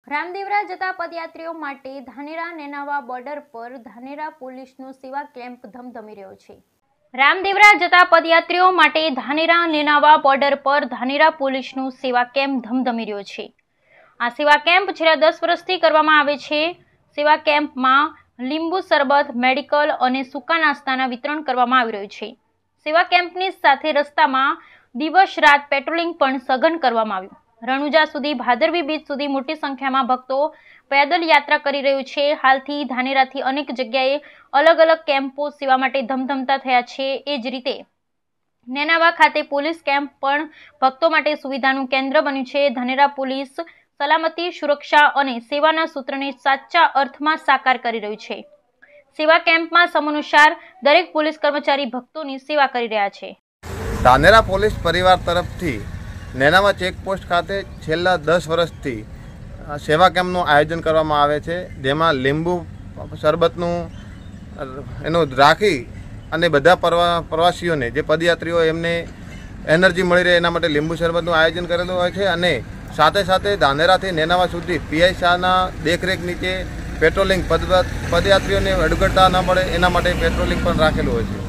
રામદેવરા જતા પદયાત્રીઓ માટે ધાનેરા નેનાવા બોર્ડર પર ધાનેરા પોલીસનો સેવા કેમ્પ ધમધમી રહ્યો છે। રામદેવરા જતા પદયાત્રીઓ માટે ધાનેરા નેનાવા બોર્ડર પર ધાનેરા પોલીસનો સેવા કેમ્પ ધમધમી રહ્યો છે। આ સેવા કેમ્પ છેલ્લા 10 વર્ષથી કરવામાં આવે છે। સેવા કેમ્પમાં લીંબુ શરબત, મેડિકલ અને સૂકા નાસ્તાના વિતરણ કરવામાં આવી રહ્યું છે। સેવા કેમ્પની સાથે રસ્તામાં દિવસ રાત પેટ્રોલિંગ પણ સઘન કરવામાં આવ્યું। રણુજા સુધી ભાદરવી બીજ સુધી મોટી સંખ્યામાં ભક્તો પેદલ યાત્રા કરી રહ્યું છે। હાલથી ધાનેરાથી અનેક જગ્યાએ અલગ અલગ કેમ્પો સેવા માટે ધમધમતા થયા છે। એ જ રીતે નેનાવા ખાતે પોલીસ કેમ્પ પણ ભક્તો માટે સુવિધાનું કેન્દ્ર બન્યું છે। ધાનેરા પોલીસ સલામતી, સુરક્ષા અને સેવાના સૂત્રને સાચા અર્થમાં સાકાર કરી રહ્યું છે। સેવા કેમ્પમાં સમયાનુસાર દરેક પોલીસ કર્મચારી ભક્તોની સેવા કરી રહ્યા છે। ધાનેરા પોલીસ પરિવાર તરફથી નેનાવા ચેકપોસ્ટ ખાતે છેલ્લા 10 વર્ષથી સેવા કેમ્પનું આયોજન કરવામાં આવે છે, જેમાં લીંબુ શરબતનું એનું રાખી અને બધા પ્રવાસીઓને જે પદયાત્રીઓ એમને એનર્જી મળી રહે એના માટે લીંબુ શરબતનું આયોજન કરેલું હોય છે। અને સાથે સાથે ધાનેરાથી નેનાવા સુધી પીઆઈ શાહના દેખરેખ નીચે પેટ્રોલિંગ પદયાત્રીઓને અડગતા ન પડે એના માટે પેટ્રોલિંગ પણ રાખેલું હોય છે।